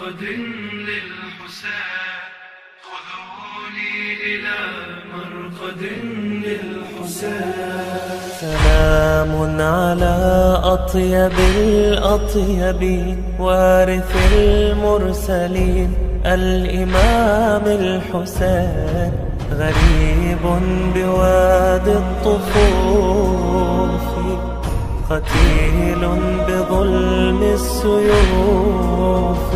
مرقد للحسين خذوني إلى مرقد للحسين. سلام على أطيب الأطيبين وارث المرسلين الإمام الحسين، غريب بوادي الطفوف، قتيل بظلم السيوف.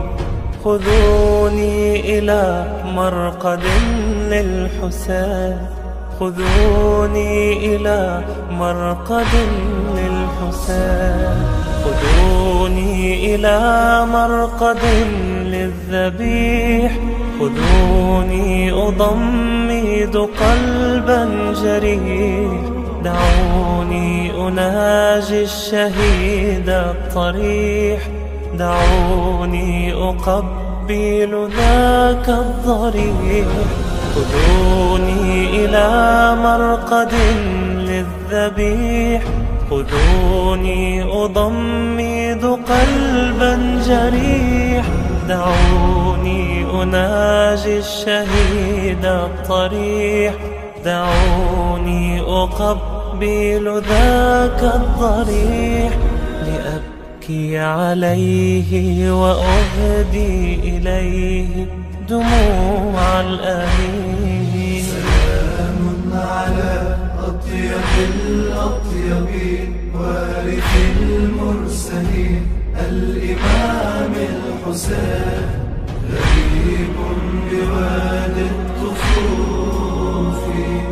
خذوني إلى مرقد للحسين، خذوني إلى مرقد للحسين. خذوني إلى مرقد للذبيح، خذوني أضمد قلبا جريح. دعوني أناجي الشهيد الطريح، دعوني أقبل ذاك الضريح. خذوني إلى مرقد للذبيح، خذوني أضمد قلبا جريح. دعوني أناجي الشهيد الطريح، دعوني أقبل ذاك الضريح. لأبكي عليه وأهدي إليه دموع الأنين. سلام على أطيب الأطيبين وارث المرسلين الإمام الحسين، غريب بوادي الطفوف،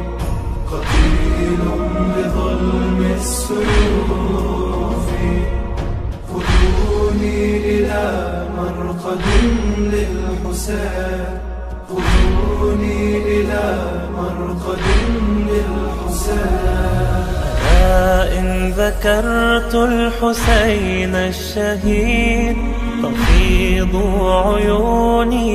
قتيل بظلم السيوف. خذوني إلى مرقد للحسين، خذوني إلى مرقد للحسين. ألا إن ذكرت الحسين الشهيد تفيض عيوني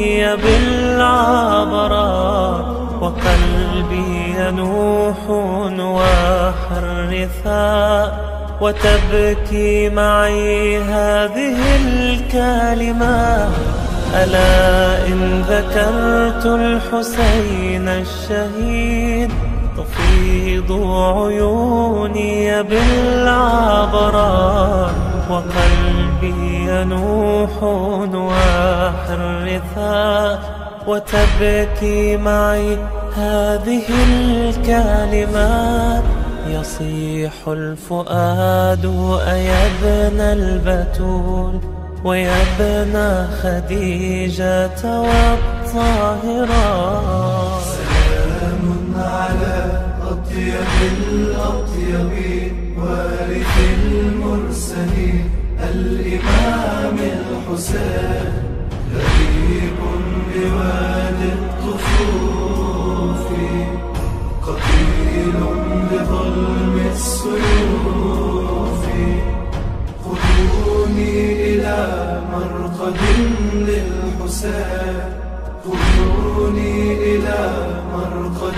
بالعبرات، وقلبي ينوح نواح الرثاء، وتبكي معي هذه الكلمات. ألا إن ذكرت الحسين الشهيد تفيض عيوني بالعبرات، وقلبي ينوح نواح الرثاء، وتبكي معي هذه الكلمات. يصيح الفؤاد أيا ابن البتول، ويا ابن خديجة والطاهرات. سلام على أطيب الأطيبين وارث المرسلين الإمام الحسين، غريب بوادي الطفوف، قتيل بظلم السيوف. خذوني إلى مرقد للحسين، خذوني إلى مرقد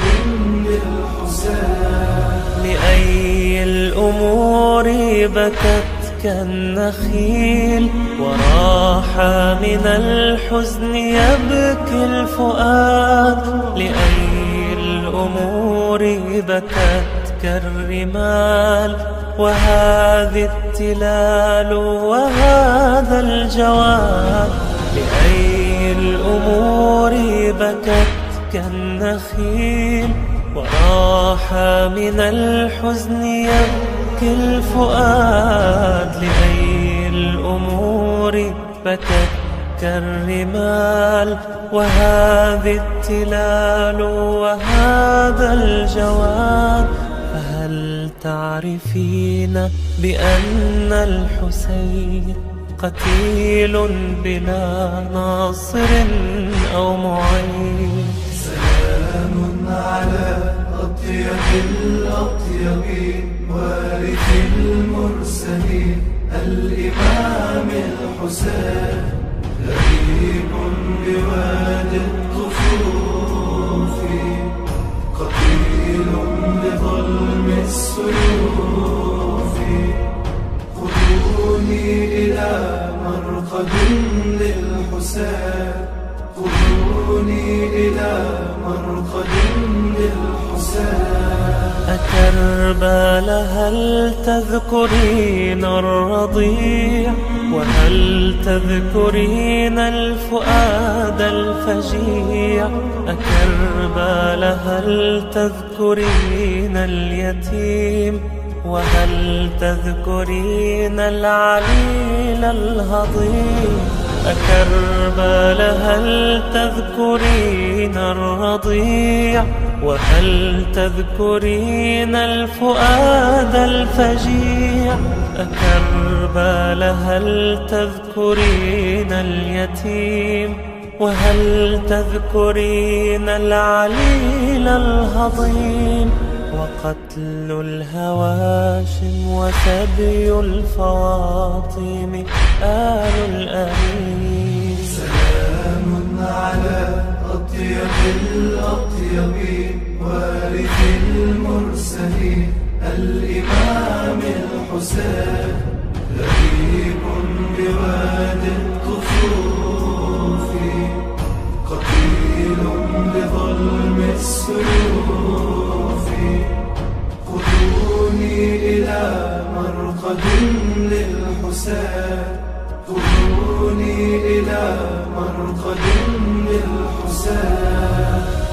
للحسين. لأي الأمور بكت كالنخيل، وراح من الحزن يبكي الفؤاد. لأي الأمور بكت كالرمال، وهذه التلال وهذا الجواد. لأي الأمور بكت كالنخيل، وراح من الحزن يبكي الفؤاد. لأي الأمور بكت كالرمال، وهذه التلال وهذا الجواد. فهل تعرفين بأن الحسين قتيل بلا ناصر أو معين؟ سلام على أطيب الأطيبين وارث المرسلين الإمام الحسين، غريب بوادي الطفوف، قتيل بظلم السيوف. خذوني إلى مرقد للحسين، للحسين خذوني إلى مرقد للحسين. أكربال هل تذكرين الرضيع وهل تذكرين الفؤاد الفجيع؟ أكربال هل تذكرين اليتيم وهل تذكرين العليل الهضيم؟ أكربال هل تذكرين الرضيع وهل تذكرين الفؤاد الفجيع؟ أكربال هل تذكرين اليتيم وهل تذكرين العليل الهضيم؟ وقتل الهواشم وسبي الفواطم آل الأمين. سلام على أطيب الأطيبين وارث المرسلين الإمام الحسين. لهيب بواد الطفوف قتيل بظلم السيوف. خذوني إلى مرقد للحسين خذوني إلى مرقد للحسين.